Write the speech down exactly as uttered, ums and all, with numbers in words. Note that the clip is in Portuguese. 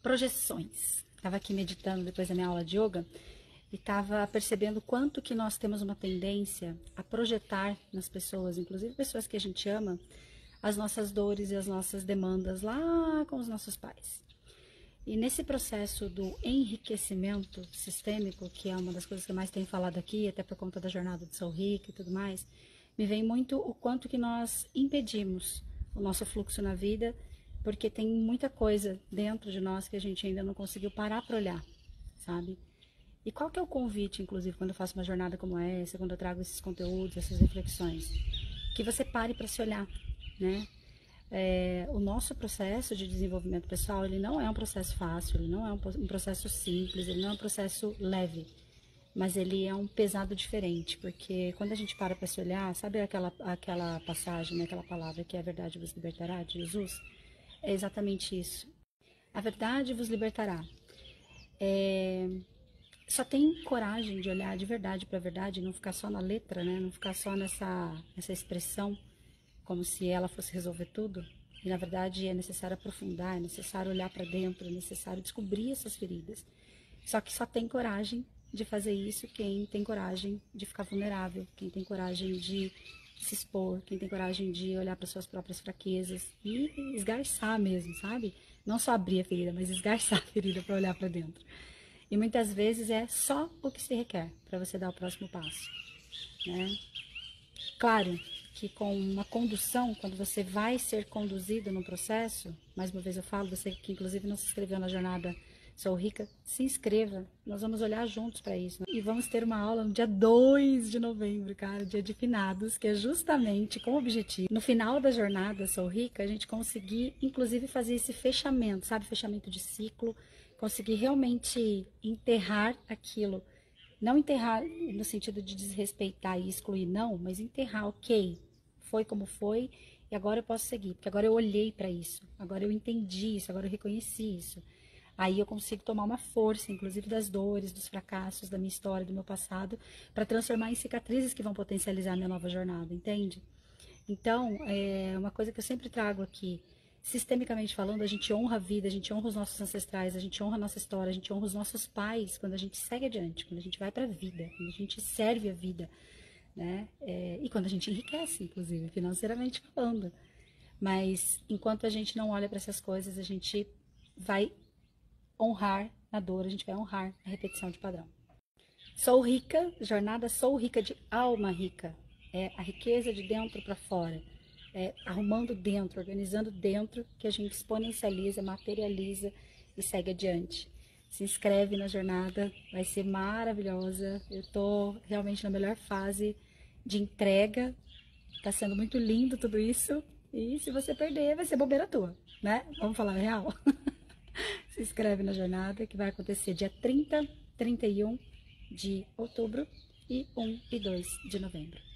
projeções. Estava aqui meditando depois da minha aula de yoga e estava percebendo quanto que nós temos uma tendência a projetar nas pessoas, inclusive pessoas que a gente ama, as nossas dores e as nossas demandas lá com os nossos pais. E nesse processo do enriquecimento sistêmico, que é uma das coisas que eu mais tenho falado aqui, até por conta da jornada de Sou Rica e tudo mais, me vem muito o quanto que nós impedimos o nosso fluxo na vida, porque tem muita coisa dentro de nós que a gente ainda não conseguiu parar para olhar, sabe? E qual que é o convite, inclusive, quando eu faço uma jornada como essa, quando eu trago esses conteúdos, essas reflexões? Que você pare para se olhar, né? É, o nosso processo de desenvolvimento pessoal, ele não é um processo fácil, ele não é um, um processo simples, ele não é um processo leve, mas ele é um pesado diferente, porque quando a gente para para se olhar, sabe aquela, aquela passagem, né, aquela palavra que é a verdade vos libertará, de Jesus? É exatamente isso. A verdade vos libertará. É, só tem coragem de olhar de verdade para a verdade, não ficar só na letra, né? Não ficar só nessa, nessa expressão, como se ela fosse resolver tudo. E na verdade é necessário aprofundar, é necessário olhar para dentro, é necessário descobrir essas feridas. Só que só tem coragem de fazer isso quem tem coragem de ficar vulnerável, quem tem coragem de se expor, quem tem coragem de olhar para suas próprias fraquezas e esgarçar mesmo, sabe? Não só abrir a ferida, mas esgarçar a ferida para olhar para dentro. E muitas vezes é só o que se requer para você dar o próximo passo, né? Claro que com uma condução, quando você vai ser conduzido no processo, mais uma vez eu falo, você que inclusive não se inscreveu na jornada Sou Rica, se inscreva, nós vamos olhar juntos para isso. E vamos ter uma aula no dia dois de novembro, cara, dia de finados, que é justamente com o objetivo, no final da jornada Sou Rica, a gente conseguir, inclusive, fazer esse fechamento, sabe, fechamento de ciclo, conseguir realmente enterrar aquilo. Não enterrar no sentido de desrespeitar e excluir, não, mas enterrar, ok, foi como foi e agora eu posso seguir, porque agora eu olhei para isso, agora eu entendi isso, agora eu reconheci isso. Aí eu consigo tomar uma força, inclusive das dores, dos fracassos, da minha história, do meu passado, para transformar em cicatrizes que vão potencializar a minha nova jornada, entende? Então, é uma coisa que eu sempre trago aqui, sistemicamente falando, a gente honra a vida, a gente honra os nossos ancestrais, a gente honra a nossa história, a gente honra os nossos pais quando a gente segue adiante, quando a gente vai para a vida, quando a gente serve a vida, né? É, e quando a gente enriquece, inclusive, financeiramente falando. Mas enquanto a gente não olha para essas coisas, a gente vai honrar a dor, a gente vai honrar a repetição de padrão. Sou rica, jornada Sou Rica de alma rica. É a riqueza de dentro para fora. É arrumando dentro, organizando dentro, que a gente exponencializa, materializa e segue adiante. Se inscreve na jornada, vai ser maravilhosa. Eu estou realmente na melhor fase de entrega. Está sendo muito lindo tudo isso. E se você perder, vai ser bobeira tua, né? Vamos falar a real? Se inscreve na jornada, que vai acontecer dia trinta, trinta e um de outubro e um e dois de novembro.